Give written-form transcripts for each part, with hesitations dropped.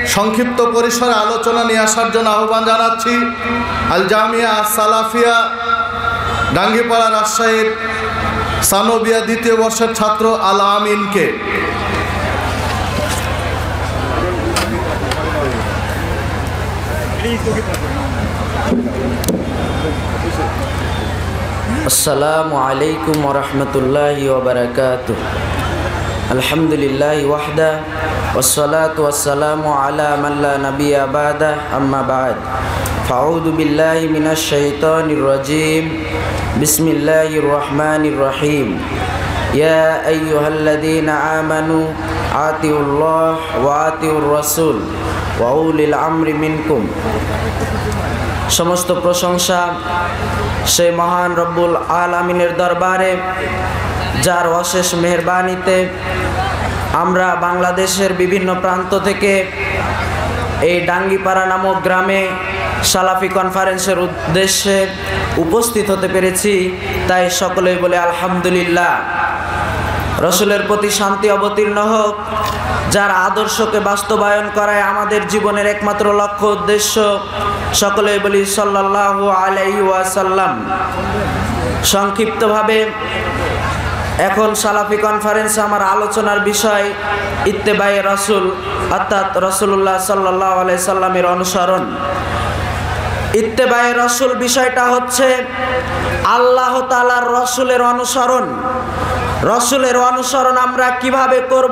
সংক্ষিপ্ত পরিসরে আলোচনা নিয়ে আসার জন্য আহ্বান জানাচ্ছি আল জামিয়া সালাফিয়া ডাঙ্গিপাড়া রাজশাহীর সানবিয়া দ্বিতীয় বর্ষের ছাত্র আল আমিনকে। আসসালামু আলাইকুম ওয়া রাহমাতুল্লাহি ওয়া বারাকাতুহু। আলহামদুলিল্লাহি ওয়াহদা ওয়াসসালাতু ওয়াসসালামু আলা মান লা নাবিয়্যা বা'দা আম্মা বা'দ। ফাউযু বিল্লাহি মিনাশ শাইতানির রাজীম। বিসমিল্লাহির রহমানির রহিম। ইয়া আইয়ুহাল্লাযীনা আমানু আতিউল্লাহ ওয়া আতিউর রাসূল ওয়া উলিল আমরি মিনকুম। সমস্ত প্রশংসা সেই মহান রব্বুল আলামিনের দরবারে, যার অশেষ মেহেরবানিতে আমরা বাংলাদেশের বিভিন্ন প্রান্ত থেকে এই ডাঙ্গিপাড়া নামক গ্রামে সালাফি কনফারেন্সের উদ্দেশ্যে উপস্থিত হতে পেরেছি। তাই সকলেই বলে আলহামদুলিল্লাহ। রসুলের প্রতি শান্তি অবতীর্ণ হোক, যার আদর্শকে বাস্তবায়ন করায় আমাদের জীবনের একমাত্র লক্ষ্য উদ্দেশ্য। সকলেই বলি সাল্লাল্লাহু আলাইহি ওয়াসাল্লাম। সংক্ষিপ্তভাবে এখন সালাফি কনফারেন্সে আমার আলোচনার বিষয় ইত্তেবায়ে রাসূল, অর্থাৎ রাসূলুল্লাহ সাল্লাল্লাহু আলাইহি সাল্লামের অনুসরণ। ইত্তেবায়ে রাসূল বিষয়টা হচ্ছে আল্লাহ তাআলার রাসূলের অনুসরণ। রাসূলের অনুসরণ আমরা কিভাবে করব,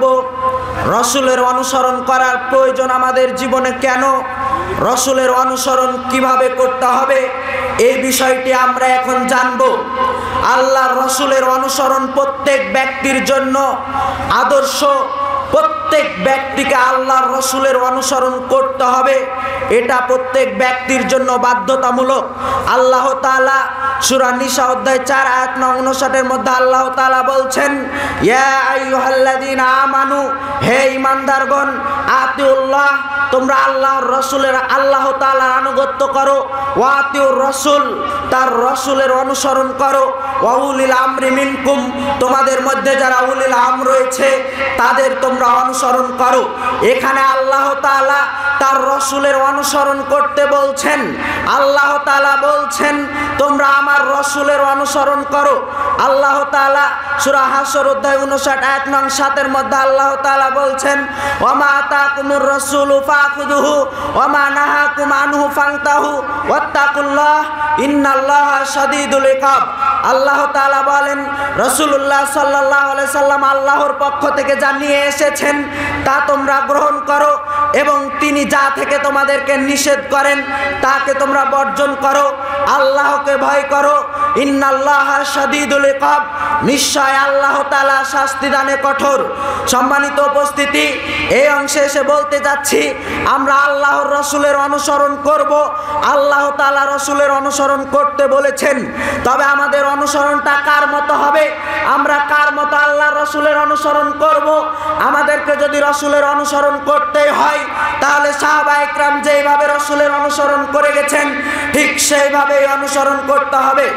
রাসূলের অনুসরণ করার প্রয়োজন আমাদের জীবনে কেন, রাসূলের অনুসরণ কিভাবে করতে হবে, এই বিষয়টি আমরা এখন জানব। আল্লাহর রাসূলের অনুসরণ প্রত্যেক ব্যক্তির জন্য আদর্শ। প্রত্যেক ব্যক্তিকে আল্লাহর রাসূলের অনুসরণ করতে হবে, এটা প্রত্যেক ব্যক্তির জন্য বাধ্যতামূলক। আল্লাহ তাআলা সূরা নিসা অধ্যায় 4 আয়াত 59 এর মধ্যে আল্লাহ তাআলা বলছেন, ইয়া আইয়ুহাল্লাযীনা আমানু, হে ঈমানদারগণ, আতিউল্লাহ, তোমরা আল্লাহর রাসূলের, আল্লাহ তাআলার আনুগত্য করো, ওয়া আতিউর রাসূল, তার রাসূলের অনুসরণ করো, ওয়া উলিল আমরি মিনকুম, তোমাদের মধ্যে যারা উলিল আমর রয়েছে তাদের তোমরা অনুসরণ করো। এখানে আল্লাহ তাআলা তার রাসূলের অনুসরণ করতে বলছেন। আল্লাহ তাআলা বলছেন তোমরা আমার রাসূলের অনুসরণ করো। আল্লাহ তাআলা সূরা হাসর অধ্যায় 59 আয়াত 7 এর মধ্যে আল্লাহ তাআলা বলছেন, ওয়া মা আতাকুমুর রাসূলু ফাখুযুহু ওয়া মা নাহাকুম আনহু ফান্তাহু ওয়াত্তাকুল্লাহ ইন্নাল্লাহা শাদীদুল ইকাব। আল্লাহ তাআলা বলেন রাসূলুল্লাহ সাল্লাল্লাহু আলাইহি সাল্লাম আল্লাহর পক্ষ থেকে যা নিয়ে এসেছেন তা তোমরা গ্রহণ করো, এবং তিনি যা থেকে তোমাদেরকে নিষেধ করেন তাকে তোমরা বর্জন করো। আল্লাহকে ভয় করো, ইন্নাল্লাহা শাদীদুল ইকাব, নিশ্চয় আল্লাহ তাআলা শাস্তি দানে কঠোর। সম্মানিত উপস্থিতি, এই অংশে এসে বলতে যাচ্ছি আমরা আল্লাহর রাসূলের অনুসরণ করব। আল্লাহ তাআলা রাসূলের অনুসরণ করতে বলেছেন, তবে আমাদের অনুসরণটা কার মতো হবে, আমরা কার মতো আল্লাহর রাসূলের অনুসরণ করব। আমাদেরকে যদি রাসূলের অনুসরণ করতে হয় তাহলে সাহাবায়ে কেরাম যেইভাবে রাসূলের অনুসরণ করে গেছেন ঠিক সেইভাবেই অনুসরণ করতে হবে।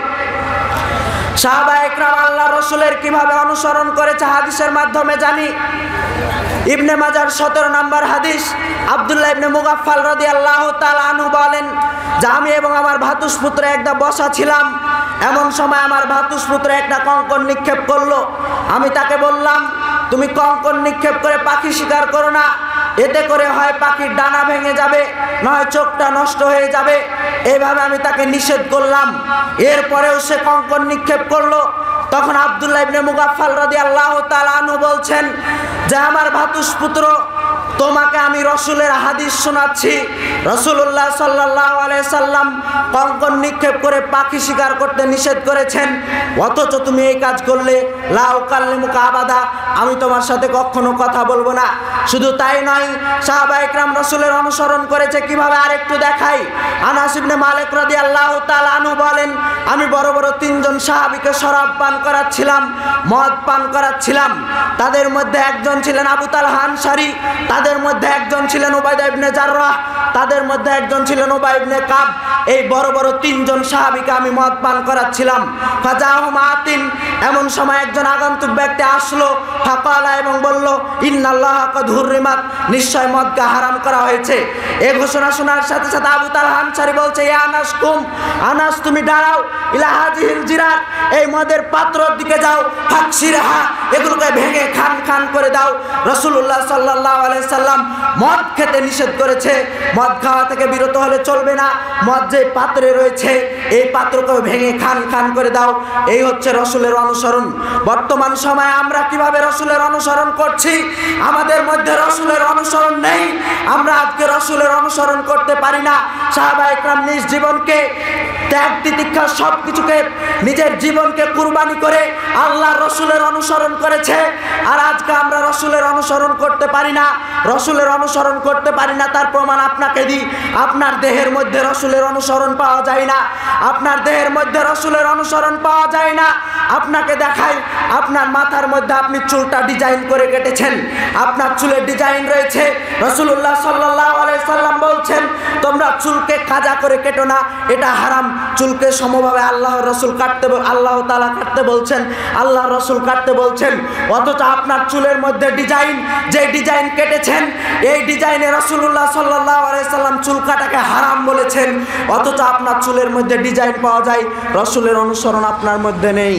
সাহাবায়ে কেরাম আল্লাহর রাসূলের কিভাবে অনুসরণ করেছে হাদিসের মাধ্যমে জানি। ইবনে মাজার 17 নম্বর হাদিস, আব্দুল্লাহ ইবনে মুগাফফাল রাদিয়াল্লাহু তাআলা আনহু বলেন যে আমি এবং আমার ভাতুষপুত্র একদা বসা ছিলাম, এমন সময় আমার ভাতুষপুত্র একটা কঙ্কর নিক্ষেপ করলো। আমি তাকে বললাম, তুমি কঙ্কর নিক্ষেপ করে পাখি শিকার করো না, এতে করে হয় পাখির ডানা ভেঙে যাবে, নয় চোখটা নষ্ট হয়ে যাবে। এইভাবে আমি তাকে নিষেধ করলাম। এরপরেও সে কঙ্কর নিক্ষেপ করলো। তখন আব্দুল্লাহ ইবনে মুগাফফাল রাদিয়াল্লাহু তাআলা আনহু বলছেন যে আমার ভাতুষপুত্র, তোমাকে আমি রাসূলের হাদিস শোনাচ্ছি। রাসূলুল্লাহ সাল্লাল্লাহু আলাইহি সাল্লাম কঙ্কর নিক্ষেপ করে পাখি শিকার করতে নিষেধ করেছেন, অথচ তুমি এই কাজ করলে। লা উকাল্লিমুকা আবাদা, আমি তোমার সাথে কখনো কথা বলবো না। শুধু তাই নয়, সাহাবায়ে কেরাম রাসূলের অনুসরণ করেছে কিভাবে আরেকটু দেখাই। আনাস ইবনে মালিক রাদিয়াল্লাহু তাআলা আনহু বলেন, আমি বড় বড় 3 জন সাহাবীকে শরাব পান করাচ্ছিলাম, মদ পান করাচ্ছিলাম। তাদের মধ্যে একজন ছিলেন আবু তালহা আনসারী, তাদের মধ্যে একজন ছিলেন উবাইদা ইবনে জাররাহ, তাদের মধ্যে একজন ছিলেন উবাই ইবনে কাব। এই বড় বড় তিনজন সাহাবীকে আমি মদ পান করাচ্ছিলাম। ফাজাহুম আতিন, এমন সময় একজন আগন্তুক ব্যক্তি আসলো, ফাকালা, এবং বলল, ইন্নাল্লাহা কাদ হুররিমাত, নিশ্চয় মদকে হারাম করা হয়েছে। এই ঘোষণা শোনার সাথে সাথে আবু তালহা আনসারী বলছে, ইয়া আনাস কুম, আনাস তুমি দাঁড়াও, ইলা হাজিহিল জিরাত, এই মদের পাত্রর দিকে যাও, ফাকসিরহা, এগুলোকে ভেঙে খান খান করে দাও। রাসূলুল্লাহ সাল্লাল্লাহু আলাইহি সাল্লাম মদ খেতে নিষেধ করেছে, মদ খাওয়া থেকে বিরত হলে চলবে না। মদ যে পাত্রে রয়েছে এই পাত্রকে ভেঙে খান খান করে দাও। এই হচ্ছে রাসূলের অনুসরণ। বর্তমান সময়ে আমরা কিভাবে রাসূলের অনুসরণ করছি? আমাদের মধ্যে রাসূলের অনুসরণ নেই। আমরা আজকে রাসূলের অনুসরণ করতে পারি না। সাহাবায়ে কেরাম নিজ জীবনকে ত্যাগ তিতিক্ষা সব কিছুকে, নিজের জীবনকে কুরবানি করে আল্লাহ রাসূলের অনুসরণ করেছে। আর আজকে আমরা রাসূলের অনুসরণ করতে পারি না, রাসূলের অনুসরণ করতে পারি না। তার প্রমাণ আপনাকে দিই। আপনার দেহের মধ্যে রাসূলের অনুসরণ পাওয়া যায় না, আপনার দেহের মধ্যে রাসূলের অনুসরণ পাওয়া যায় না। আপনাকে দেখাই, আপনার মাথার মধ্যে আপনি চুলটা ডিজাইন করে কেটেছেন, আপনার চুলের ডিজাইন রয়েছে। রাসূলুল্লাহ সাল্লাল্লাহু আলাইহি সাল্লাম বলছেন, তোমরা চুলকে কাজা করে কেটো না, এটা হারাম। চুলকে সমভাবে আল্লাহর রাসূল কাটতে, আল্লাহ তাআলা কাটতে বলছেন, আল্লাহর রাসূল কাটতে বলছেন। অথচ আপনার চুলের মধ্যে ডিজাইন, যে ডিজাইন কেটেছেন এই ডিজাইনে রাসূলুল্লাহ সাল্লাল্লাহু আলাইহি সাল্লাম চুল কাটাকে হারাম বলেছেন। অথচ আপনার চুলের মধ্যে ডিজাইন পাওয়া যায়, রাসূলের অনুসরণ আপনার মধ্যে নেই।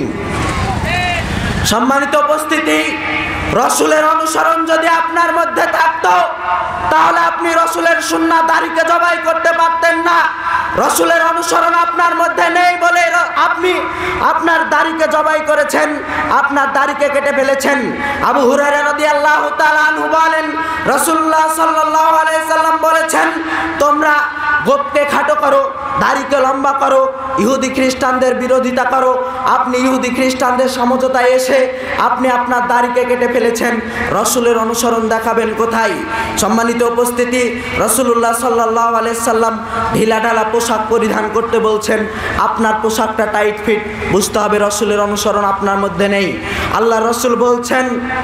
সম্মানিত উপস্থিতি, রাসূলের অনুসরণ যদি আপনার মধ্যে থাকতো তাহলে আপনি রাসূলের সুন্নাহ দাড়িকে জবাই করতে পারতেন না। রাসূলের অনুসরণ আপনার মধ্যে নেই বলে আপনি আপনার দাড়িকে জবাই করেছেন, আপনার দাড়িকে কেটে ফেলেছেন। আবু হুরায়রা রাদিয়াল্লাহু তাআলা আনহু বলেন, রাসূলুল্লাহ সাল্লাল্লাহু আলাইহি সাল্লাম বলেছেন, তোমরা গোপকে খাটো করো, দাড়িকে লম্বা করো, ইহুদি খ্রিস্টানদের বিরোধিতা করো। আপনি ইহুদি খ্রিস্টানদের সমঝোতায় এসে আপনি আপনার দাড়িকে কেটে ফেলেছেন। রাসূলের অনুসরণ দেখাবেন কোথায়? সম্মানিত উপস্থিতি, রাসূলুল্লাহ সাল্লাল্লাহু আলাইহি সাল্লাম ঢিলাঢালা পোশাক পরিধান করতে বলছেন। আপনার পোশাকটা টাইট ফিট, বুঝতে হবে রাসূলের অনুসরণ আপনার মধ্যে নেই। আল্লাহ রাসূল বলছেন,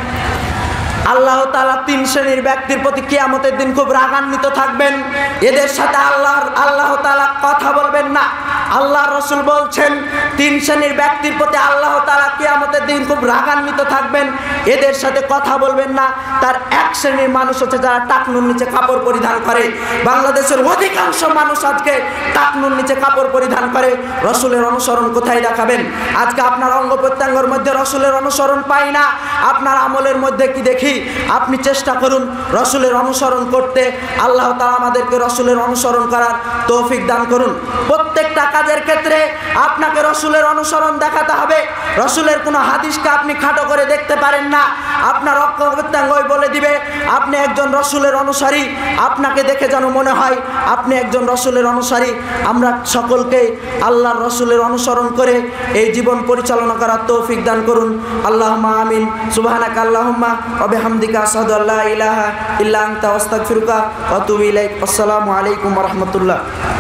আল্লাহ তাআলা তিন শ্রেণীর ব্যক্তির প্রতি কিয়ামতের দিন খুব রাগান্বিত থাকবেন। এদের সাথে আল্লাহ তাআলা কথা বলবেন না। আল্লাহ রাসূল বলছেন, তিন শ্রেণীর ব্যক্তির প্রতি আল্লাহ তাআলা কিয়ামতের দিন খুব রাগান্বিত থাকবেন, এদের সাথে কথা বলবেন না। তার এক শ্রেণীর মানুষ হচ্ছে যারা টাকনুর নিচে কাপড় পরিধান করে। বাংলাদেশের অধিকাংশ মানুষ আজকে টাকনুর নিচে কাপড় পরিধান করে। রাসূলের অনুসরণ কোথায় দেখাবেন? আজকে আপনার অঙ্গ প্রত্যঙ্গের মধ্যে রাসূলের অনুসরণ পাই না, আপনার আমলের মধ্যে কি দেখি? আপনি চেষ্টা করুন রাসূলের অনুসরণ করতে। আল্লাহ তাআলা আমাদেরকে রাসূলের অনুসরণ করার তৌফিক দান করুন। প্রত্যেকটা কাজের ক্ষেত্রে আপনাকে রাসূলের অনুসরণ দেখাতে হবে। রাসূলের কোনো হাদিসকে আপনি খাটো করে দেখতে পারেন না। আপনার অঙ্গ প্রত্যঙ্গই বলে দিবে আপনি একজন রাসূলের অনুসারী। আপনাকে দেখে যেন মনে হয় আপনি একজন রাসূলের অনুসারী। আমরা সকলকে আল্লাহর রাসূলের অনুসরণ করে এই জীবন পরিচালনা করার তৌফিক দান করুন। আল্লাহুম্মা আমিন। সুবহানাকা আল্লাহুম্মা ওয়া বিহামদিকা আশহাদু আল্লা ইলাহা ইল্লা আনতা আস্তাগফিরুকা ওয়া আতুবু ইলাইক। আসসালামু আলাইকুম ওয়া রাহমাতুল্লাহ।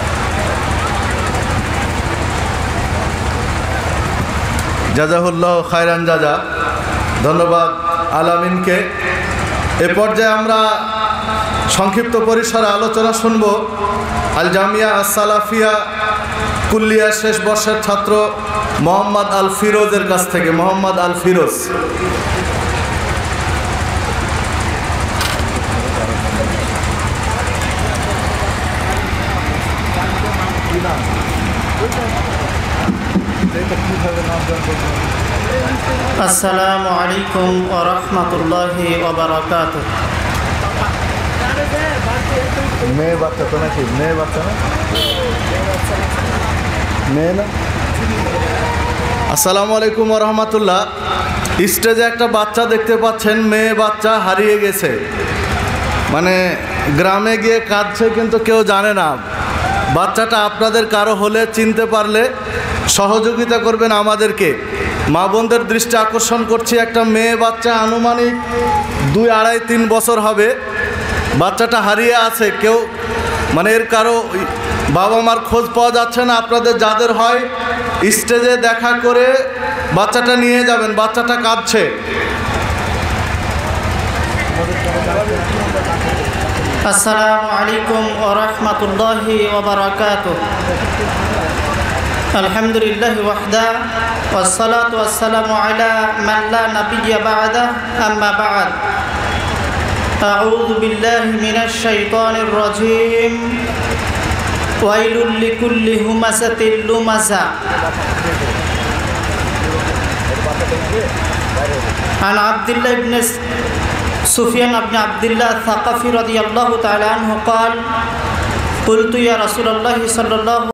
জাযাহুল্লাহ খায়রান জাযা। ধন্যবাদ আলামিনকে। এ পর্যায়ে আমরা সংক্ষিপ্ত পরিসরে আলোচনা শুনব আল জামিয়া আস-সালাফিয়া কুল্লিয়া শেষ বর্ষের ছাত্র মোহাম্মদ আল ফিরোজের কাছ থেকে। মোহাম্মদ আল ফিরোজ। আসসালামু আলাইকুম ওয়া রাহমাতুল্লাহি ওয়া বারাকাতুহু। মেয়ে বাচ্চা তো নাকি? মেয়ে বাচ্চা না? মেয়ে না? আসসালামু আলাইকুম ওয়া রাহমাতুল্লাহ। স্টেজে একটা বাচ্চা দেখতে পাচ্ছেন, মেয়ে বাচ্চা হারিয়ে গেছে। মানে গ্রামে গিয়ে কাঁদছে কিন্তু কেউ জানে না। বাচ্চাটা আপনাদের কারো হলে চিনতে পারলে সহযোগিতা করবেন আমাদেরকে। মা বোনদের দৃষ্টি আকর্ষণ করছি, একটা মেয়ে বাচ্চা আনুমানিক 2-2.5-3 বছর হবে। বাচ্চাটা হারিয়ে আছে, কেউ মানে এর কারো বাবা মার খোঁজ পাওয়া যাচ্ছে না। আপনাদের যাদের হয় স্টেজে দেখা করে বাচ্চাটা নিয়ে যাবেন। বাচ্চাটা কাঁদছে। আসসালামু আলাইকুম ওয়া রাহমাতুল্লাহি ওয়া বারাকাতুহু আলহামদুলিল্লাহি ওয়াহদা ওয়াসসালাতু ওয়াসসালামু আলা মান লা নাবিয়্যা বা'দা আম্মা বা'দ আউযু বিল্লাহি মিনাশ শাইতানির রাজীম ওয়াইলুল লিকুল্লি হুমাযাতিল লুমাযা عن عبد الله بن سفيان بن عبد الله الثقفي رضي الله تعالى عنه قال قلت يا رسول الله صلى الله